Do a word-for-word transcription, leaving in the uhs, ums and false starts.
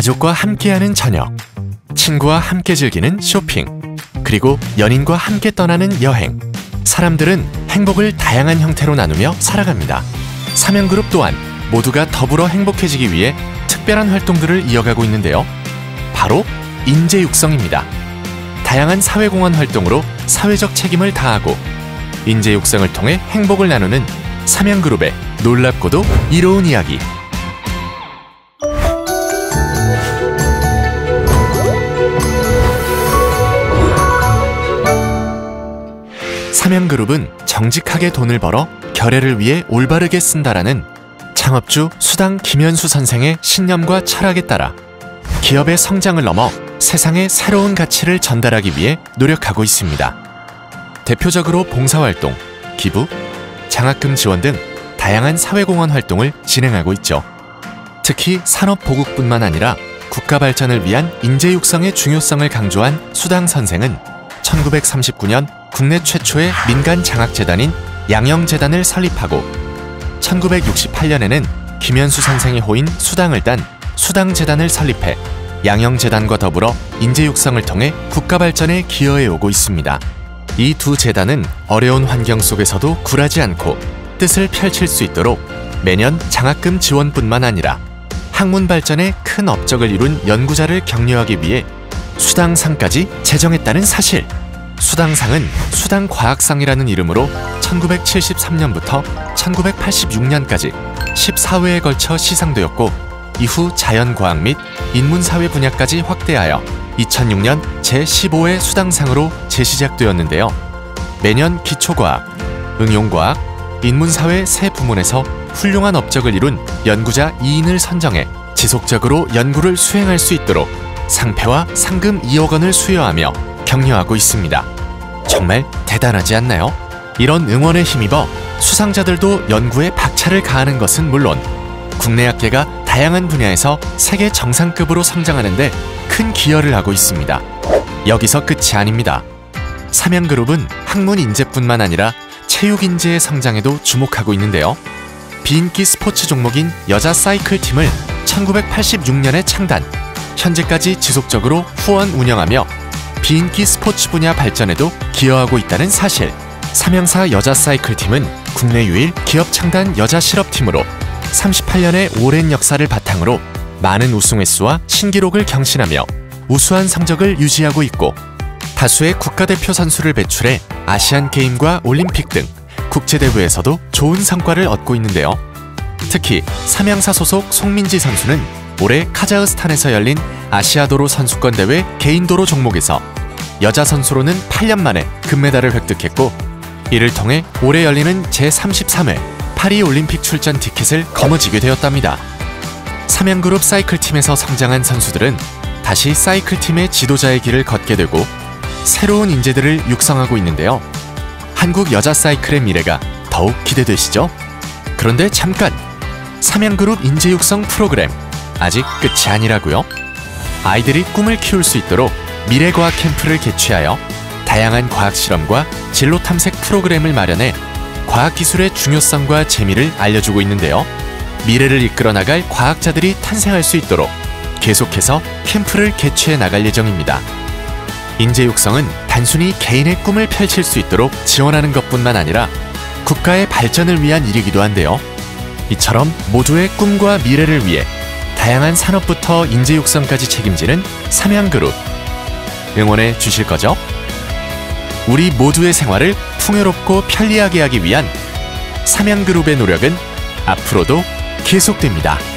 가족과 함께하는 저녁, 친구와 함께 즐기는 쇼핑, 그리고 연인과 함께 떠나는 여행. 사람들은 행복을 다양한 형태로 나누며 살아갑니다. 삼양그룹 또한 모두가 더불어 행복해지기 위해 특별한 활동들을 이어가고 있는데요. 바로 인재육성입니다. 다양한 사회공헌 활동으로 사회적 책임을 다하고 인재육성을 통해 행복을 나누는 삼양그룹의 놀랍고도 이로운 이야기. 삼양그룹은 정직하게 돈을 벌어 결애를 위해 올바르게 쓴다라는 창업주 수당 김현수 선생의 신념과 철학에 따라 기업의 성장을 넘어 세상에 새로운 가치를 전달하기 위해 노력하고 있습니다. 대표적으로 봉사활동, 기부, 장학금 지원 등 다양한 사회공헌 활동을 진행하고 있죠. 특히 산업보국뿐만 아니라 국가 발전을 위한 인재 육성의 중요성을 강조한 수당 선생은 천구백삼십구 년 국내 최초의 민간 장학재단인 양영재단을 설립하고 천구백육십팔 년에는 김현수 선생이 호인 수당을 딴 수당재단을 설립해 양영재단과 더불어 인재육성을 통해 국가 발전에 기여해 오고 있습니다. 이 두 재단은 어려운 환경 속에서도 굴하지 않고 뜻을 펼칠 수 있도록 매년 장학금 지원뿐만 아니라 학문 발전에 큰 업적을 이룬 연구자를 격려하기 위해 수당상까지 제정했다는 사실. 수당상은 수당과학상이라는 이름으로 천구백칠십삼 년부터 천구백팔십육 년까지 십사 회에 걸쳐 시상되었고 이후 자연과학 및 인문사회 분야까지 확대하여 이천육 년 제십오 회 수당상으로 재시작되었는데요. 매년 기초과학, 응용과학, 인문사회 세 부문에서 훌륭한 업적을 이룬 연구자 이 인을 선정해 지속적으로 연구를 수행할 수 있도록 상패와 상금 이억 원을 수여하며 격려하고 있습니다. 정말 대단하지 않나요? 이런 응원에 힘입어 수상자들도 연구에 박차를 가하는 것은 물론 국내 학계가 다양한 분야에서 세계 정상급으로 성장하는 데 큰 기여를 하고 있습니다. 여기서 끝이 아닙니다. 삼양그룹은 학문 인재뿐만 아니라 체육 인재의 성장에도 주목하고 있는데요. 비인기 스포츠 종목인 여자 사이클팀을 천구백팔십육 년에 창단, 현재까지 지속적으로 후원 운영하며 비인기 스포츠 분야 발전에도 기여하고 있다는 사실. 삼양사 여자 사이클팀은 국내 유일 기업 창단 여자 실업팀으로 삼십팔 년의 오랜 역사를 바탕으로 많은 우승 횟수와 신기록을 경신하며 우수한 성적을 유지하고 있고 다수의 국가대표 선수를 배출해 아시안게임과 올림픽 등 국제대회에서도 좋은 성과를 얻고 있는데요. 특히 삼양사 소속 송민지 선수는 올해 카자흐스탄에서 열린 아시아도로 선수권 대회 개인도로 종목에서 여자 선수로는 팔 년 만에 금메달을 획득했고 이를 통해 올해 열리는 제삼십삼 회 파리올림픽 출전 티켓을 거머쥐게 되었답니다. 삼양그룹 사이클팀에서 성장한 선수들은 다시 사이클팀의 지도자의 길을 걷게 되고 새로운 인재들을 육성하고 있는데요. 한국 여자 사이클의 미래가 더욱 기대되시죠? 그런데 잠깐! 삼양그룹 인재육성 프로그램 아직 끝이 아니라고요? 아이들이 꿈을 키울 수 있도록 미래과학 캠프를 개최하여 다양한 과학 실험과 진로 탐색 프로그램을 마련해 과학기술의 중요성과 재미를 알려주고 있는데요. 미래를 이끌어 나갈 과학자들이 탄생할 수 있도록 계속해서 캠프를 개최해 나갈 예정입니다. 인재육성은 단순히 개인의 꿈을 펼칠 수 있도록 지원하는 것뿐만 아니라 국가의 발전을 위한 일이기도 한데요. 이처럼 모두의 꿈과 미래를 위해 다양한 산업부터 인재육성까지 책임지는 삼양그룹. 응원해 주실 거죠? 우리 모두의 생활을 풍요롭고 편리하게 하기 위한 삼양그룹의 노력은 앞으로도 계속됩니다.